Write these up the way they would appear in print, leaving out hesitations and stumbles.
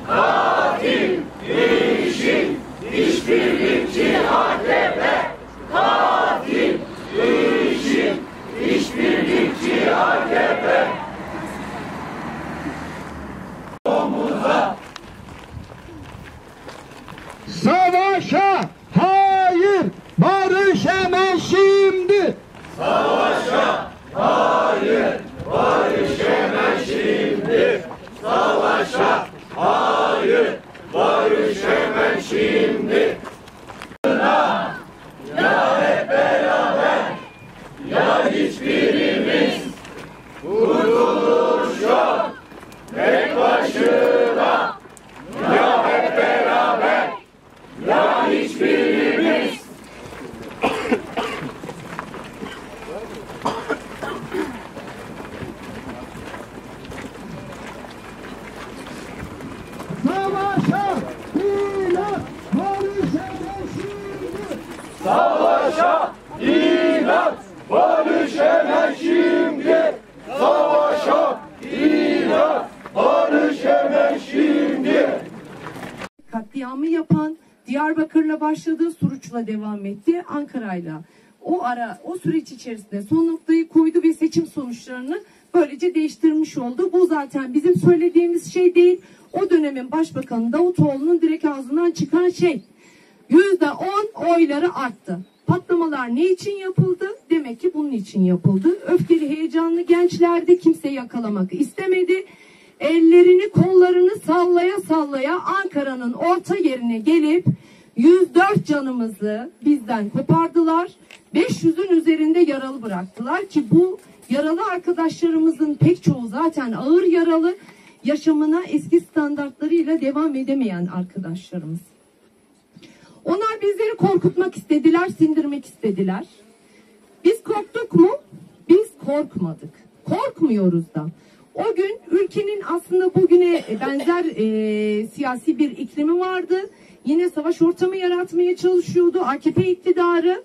Katil, değişim, işbirlikçi AKP. Katil, değişim, işbirlikçi AKP. Omuza. Savaşa hayır, barış hemen şimdi. Savaşa hayır, barış hemen şimdi. Savaşa hayır, barış hemen şimdi. Ya hep beraber, ya hiçbirimiz. Kurtuluş yok, tek başına. Ya hep beraber, ya hiçbirimiz. Savaşa inat, barış hemen şimdi. Savaşa inat, barış hemen şimdi. Savaşa inat, barış hemen şimdi. Katliamı yapan Diyarbakır'la başladı, Suruç'la devam etti, Ankara'yla. O süreç içerisinde son noktayı koydu ve seçim sonuçlarını böylece değiştirmiş oldu. Bu zaten bizim söylediğimiz şey değil. O dönemin Başbakanı Davutoğlu'nun direkt ağzından çıkan şey. %10 oyları arttı. Patlamalar ne için yapıldı? Demek ki bunun için yapıldı. Öfkeli, heyecanlı gençlerdi. Kimse yakalamak istemedi. Ellerini, kollarını sallaya sallaya Ankara'nın orta yerine gelip 104 canımızı bizden kopardılar. 500'ün üzerinde yaralı bıraktılar ki bu yaralı arkadaşlarımızın pek çoğu zaten ağır yaralı, yaşamına eski standartlarıyla devam edemeyen arkadaşlarımız. Onlar bizleri korkutmak istediler, sindirmek istediler. Biz korktuk mu? Biz korkmadık. Korkmuyoruz da. O gün ülkenin aslında bugüne benzer siyasi bir iklimi vardı. Yine savaş ortamı yaratmaya çalışıyordu AKP iktidarı.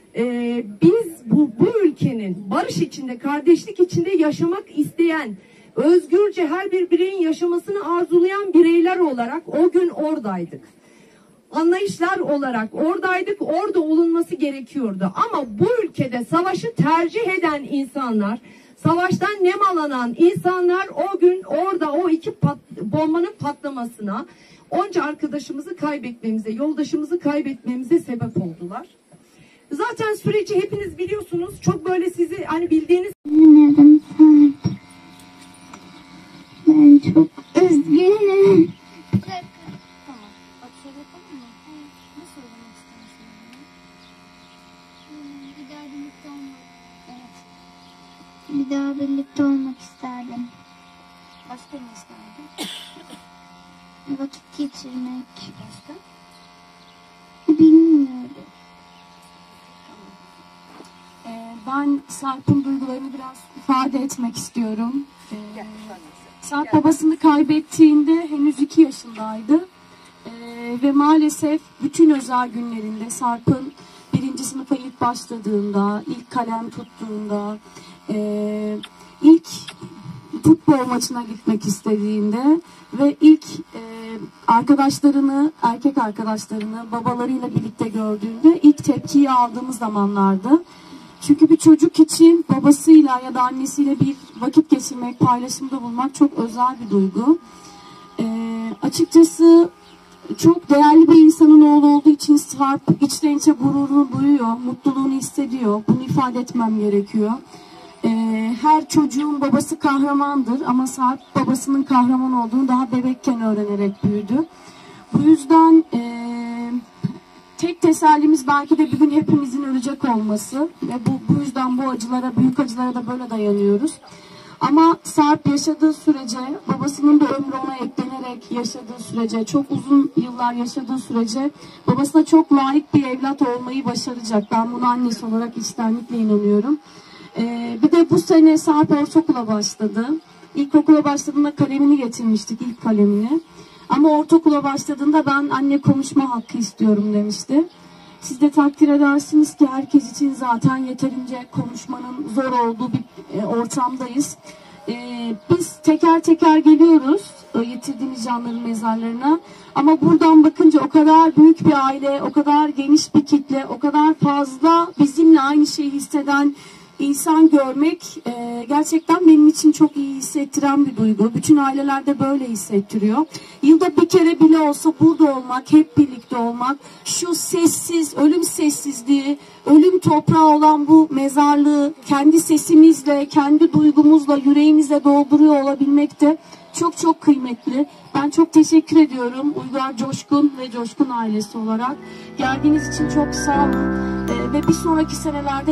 Biz bu ülkenin barış içinde, kardeşlik içinde yaşamak isteyen, özgürce her bir bireyin yaşamasını arzulayan bireyler olarak o gün oradaydık. Anlayışlar olarak oradaydık, orada olunması gerekiyordu. Ama bu ülkede savaşı tercih eden insanlar, savaştan nemalanan insanlar o gün orada o iki bombanın patlamasına, onca arkadaşımızı kaybetmemize, yoldaşımızı kaybetmemize sebep oldular. Zaten süreci hepiniz biliyorsunuz. Çok böyle sizi hani bildiğiniz... Ben çok üzgünüm. Bir daha birlikte olmak isterdim. Başka ne isterdin? Vakit geçirmek. Başka? Bilmiyorum. Ben Sarp'ın duygularını biraz ifade etmek istiyorum. Sarp babasını kaybettiğinde henüz 2 yaşındaydı. Ve maalesef bütün özel günlerinde Sarp'ın 1. sınıfa ilk başladığında, ilk kalem tuttuğunda, ilk futbol maçına gitmek istediğinde ve ilk arkadaşlarını, erkek arkadaşlarını babalarıyla birlikte gördüğünde ilk tepkiyi aldığımız zamanlardı. Çünkü bir çocuk için babasıyla ya da annesiyle bir vakit geçirmek, paylaşımda bulmak çok özel bir duygu. Açıkçası çok değerli bir insanın oğlu olduğu için Sarp içten içe gururunu duyuyor, mutluluğunu hissediyor. Bunu ifade etmem gerekiyor. Her çocuğun babası kahramandır ama Sarp babasının kahraman olduğunu daha bebekken öğrenerek büyüdü. Bu yüzden tek tesellimiz belki de bir gün hepimizin ölecek olması ve bu yüzden bu acılara, büyük acılara da böyle dayanıyoruz. Ama Sarp yaşadığı sürece, babasının da ömrü ona eklenerek yaşadığı sürece, çok uzun yıllar yaşadığı sürece babasına çok layık bir evlat olmayı başaracak. Ben buna annesi olarak içtenlikle inanıyorum. Bir de bu sene Sarp ortaokula başladı. İlkokula başladığında kalemini getirmiştik, ilk kalemini. Ama ortaokula başladığında ben anne konuşma hakkı istiyorum demişti. Siz de takdir edersiniz ki herkes için zaten yeterince konuşmanın zor olduğu bir ortamdayız. Biz teker teker geliyoruz yitirdiğimiz canların mezarlarına. Ama buradan bakınca o kadar büyük bir aile, o kadar geniş bir kitle, o kadar fazla bizimle aynı şeyi hisseden insan görmek gerçekten benim için çok iyi hissettiren bir duygu. Bütün ailelerde böyle hissettiriyor. Yılda bir kere bile olsa burada olmak, hep birlikte olmak, şu sessiz, ölüm sessizliği, ölüm toprağı olan bu mezarlığı kendi sesimizle, kendi duygumuzla, yüreğimizle dolduruyor olabilmek de çok çok kıymetli. Ben çok teşekkür ediyorum Uygar Coşkun ve Coşkun ailesi olarak. Geldiğiniz için çok sağ olun. Ve bir sonraki senelerde